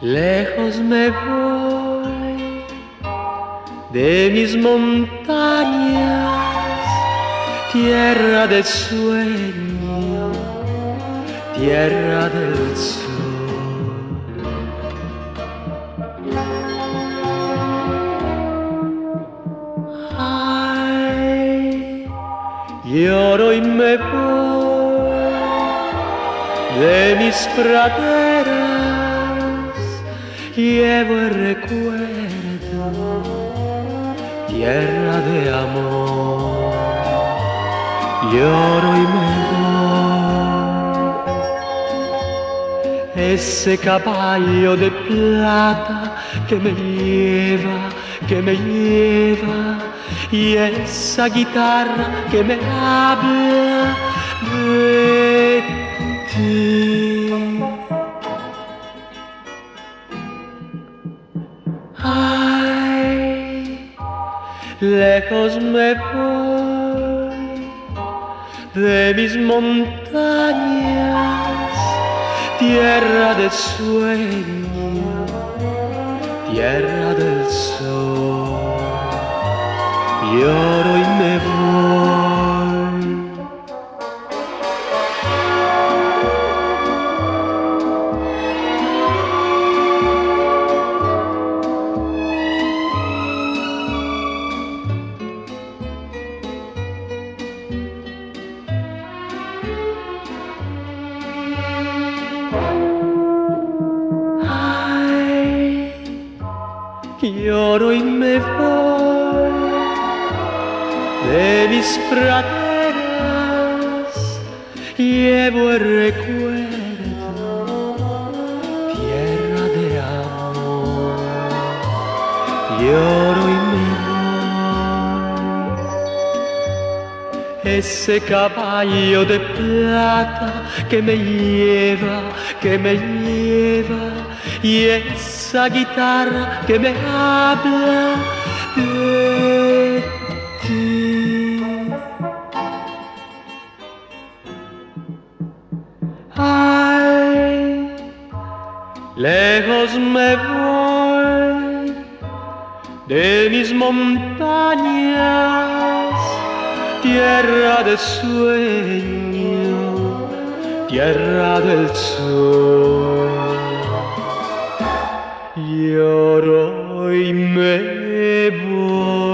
Lejos me voy de mis montañas, tierra del sueño, tierra del sol. Ay, lloro y me voy de mis praderas, llevo el recuerdo, tierra de amor. Lloro y me voy, ese caballo de plata que me lleva, y esa guitarra que me habla de ti. Ay, lejos me voy de mis montañas, tierra del sueño, tierra del sol. Lloro y me voy. Lloro y me voy de mis praderas, llevo el recuerdo, tierra de amor. Lloro y me voy, ese caballo de plata que me lleva, y esa guitarra que me habla de ti. Ay, lejos me voy de mis montañas, tierra de sueño, tierra del sol. Lloro y me voy.